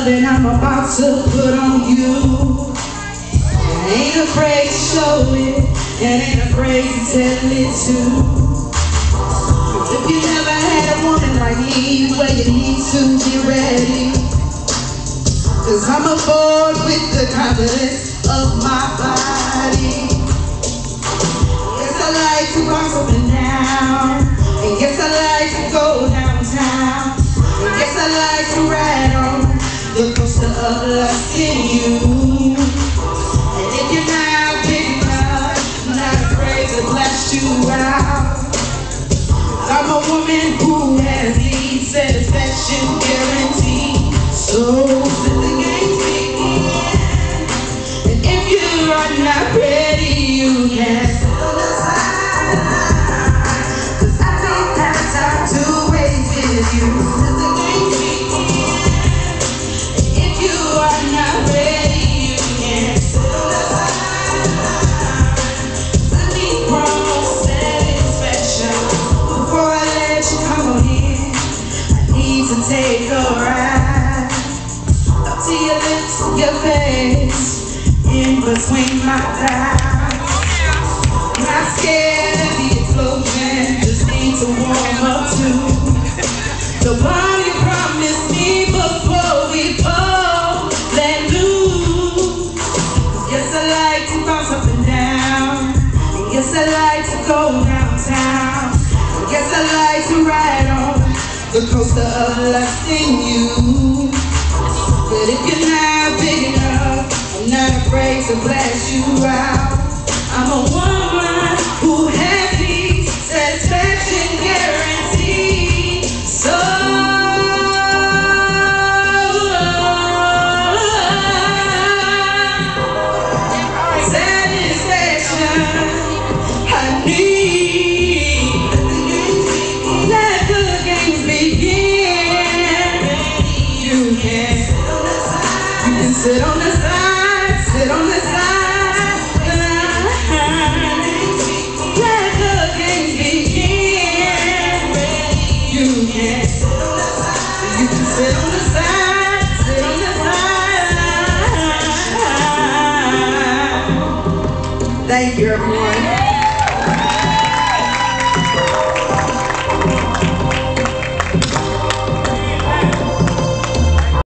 loving I'm about to put on you. I ain't afraid to show it, and ain't afraid to tell it too. If you never had a woman like me, well you need to be ready. Cause I'm aboard with the confidence of my body. Yes, I like to bounce up and down, and yes, I like to go downtown, and yes, I like to ride on the coaster of lust in you. And if you're not big enough, I'm not afraid to blast you out. I'm a woman who has the satisfaction guarantee. So let the games begin. And if you are not ready, you can settle aside. Cause I don't have time to waste with you. Let the games begin. And if you are not ready, you can settle aside. I need promo satisfaction. Before I let you come on in, I need to take a ride. To your lips, your face, in between my thighs. Not scared of the explosion, just need to warm up too. The bomb you promised me before we both let loose. Yes, I like to bounce up and down, and yes, I like to go downtown, and yes, I like to ride on the coaster of lust in you. But if you're not big enough, I'm not afraid to blast you out. I'm a woman who has the satisfaction guarantee. So satisfaction I need. Let the games begin. You can sit on the side, sit on the side. Let the games begin. You can sit on the side, you can sit on the side, sit on the side. Thank you, everyone.